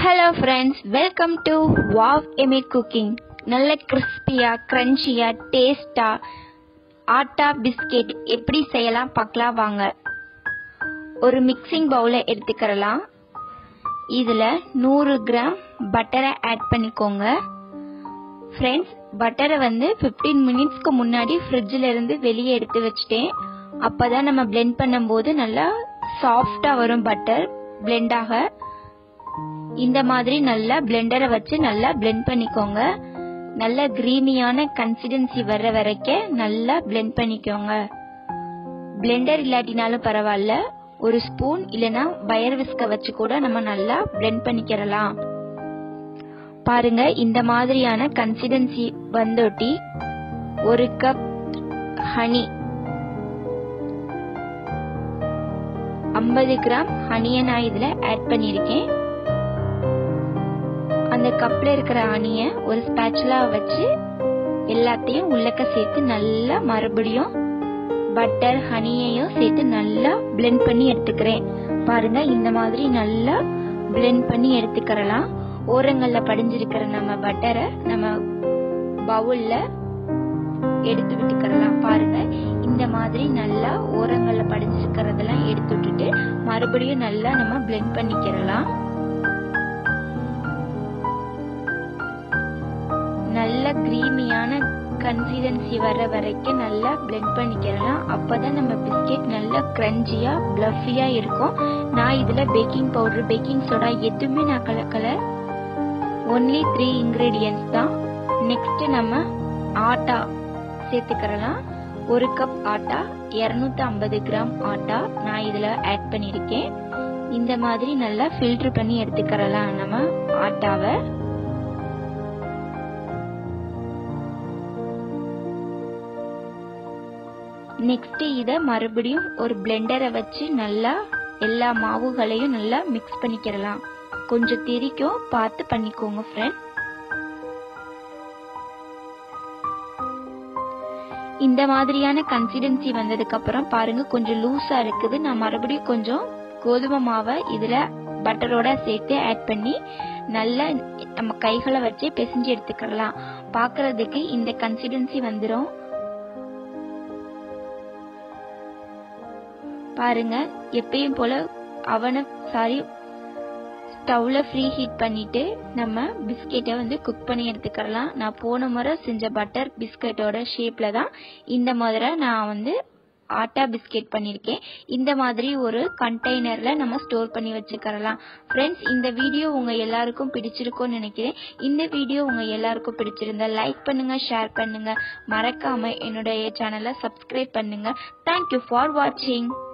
Hello friends, welcome to Wow Amy Cooking. நல்ல கிறிஸ்பியா கிரன்ச்சியா டேஸ்டா atta biscuit எப்படி செய்யலாம் பார்க்கலாம் வாங்க. ஒரு மிக்சிங் பவுலை எடுத்துக்கலாம். இதுல 100 கிராம் பட்டரை ஆட் பண்ணிக்கோங்க. ஃப்ரெண்ட்ஸ், பட்டரை 15 மினிட்ஸ்க்கு முன்னாடி ஃப்ரிட்ஜில் இருந்து வெளியே எடுத்து வச்சுட்டேன். அப்பதான் நம்ம பிளெண்ட் பண்ணும்போது நல்லா சாஃப்டா வரும் பட்டர் பிளெண்ட் ஆக. இந்த மாதிரி நல்லா பிளெண்டரை வச்சு நல்லா பிளெண்ட் பண்ணிக்கோங்க. நல்ல கிரீமியான கன்சிஸ்டன்சி வர்ற வரைக்கும் நல்லா பிளெண்ட் பண்ணிக்கோங்க. பிளெண்டர் இல்லாட்டினாலும் பரவாயில்ல, ஒரு ஸ்பூன் இல்லனா வயர் விஸ்க வச்சு கூட நம்ம நல்லா பிளெண்ட் பண்ணிக்கிறலாம். பாருங்க, இந்த மாதிரியான கன்சிஸ்டன்சி வந்தோட்டி 1 கப் ஹனி, 50 கிராம் ஹனியை நான் இதுல ஆட் பண்ணிருக்கேன். அந்த கப்ல இருக்கிற ஹனியை ஒரு ஸ்பேச்சுலா வச்சு எல்லாத்தையும் உள்ளக்க சேர்த்து நல்லா மறுபடியும் பட்டர் ஹனியையும் சேர்த்து நல்லா பிளெண்ட் பண்ணி எடுத்துக்கிறேன். பாருங்க, இந்த மாதிரி நல்லா பிளெண்ட் பண்ணி எடுத்துக்கிறலாம். ஓரங்கள்ல படிஞ்சிருக்கிற நம்ம பட்டரை நம்ம பவுல்ல எடுத்து விட்டுக்கிறலாம். பாருங்க, இந்த மாதிரி நல்லா ஓரங்கள்ல படிஞ்சிருக்கிறதெல்லாம் எடுத்து விட்டுட்டு மறுபடியும் நல்லா நம்ம பிளெண்ட் பண்ணிக்கிறலாம். நல்ல கிரீமியான கன்சிஸ்டன்சி வர வரைக்கும் நல்லா பிளெண்ட் பண்ணிக்கிறலாம். அப்பதான் நம்ம பிஸ்கெட் நல்லா கிரன்ச்சியா பிளஃபியா இருக்கும். நான் இதுல பேக்கிங் பவுடர் பேக்கிங் சோடா எதுவுமே நான் கலக்கல. ஒன்லி 3 இன்கிரீடியன்ஸ் தான். நெக்ஸ்ட் நம்ம ஆட்டா சேர்த்துக்கிறலாம். 1 கப் ஆட்டா, 250 கிராம் ஆட்டா நான் இதுல ஆட் பண்ணிருக்கேன். இந்த மாதிரி நல்லா ஃபில்டர் பண்ணி எடுத்துக்கிறலாம் நம்ம ஆட்டாவை. நெக்ஸ்ட் இத மறுபடியும் ஒரு பிளெண்டரை வச்சு நல்லா எல்லா மாவுகளையும் நல்லா மிக்ஸ் பண்ணிக்கிறலாம். கொஞ்சம் திரிக்கும், பார்த்து பண்ணிக்கோங்க ஃப்ரெண்ட். இந்த மாதிரியான கன்சிஸ்டன்சி வந்ததுக்கு அப்புறம் பாருங்க, கொஞ்சம் லூஸா இருக்குது. நான் மறுபடியும் கொஞ்சம் கோதுமை மாவை இதுல பட்டரோட சேர்த்து ஆட் பண்ணி நல்லா நம்ம கைகளை வச்சு பிசைஞ்சு எடுத்துக்கலாம். பாக்குறதுக்கு இந்த கன்சிஸ்டன்சி வந்துடும். பாருங்க, எப்பயும் போல ஸ்டவ்ல ஃப்ரீ ஹீட் பண்ணிட்டு நம்ம பிஸ்கெட்டை குக் பண்ணி எடுத்துக்கலாம். நான் போன முறை செஞ்ச பட்டர் பிஸ்கெட்டோட ஷேப்ல தான் இந்த மாதிரி நான் ஆட்டா பிஸ்கெட் பண்ணிருக்கேன். இந்த மாதிரி ஒரு கண்டெய்னர்ல நம்ம ஸ்டோர் பண்ணி வச்சுக்கலாம். ஃப்ரெண்ட்ஸ், இந்த வீடியோ உங்க எல்லாருக்கும் பிடிச்சிருக்கும்னு நினைக்கிறேன். இந்த வீடியோ உங்க எல்லாருக்கும் பிடிச்சிருந்தா லைக் பண்ணுங்க, ஷேர் பண்ணுங்க, மறக்காம என்னுடைய சேனலை சப்ஸ்கிரைப் பண்ணுங்க. தேங்க்யூ ஃபார் வாட்சிங்.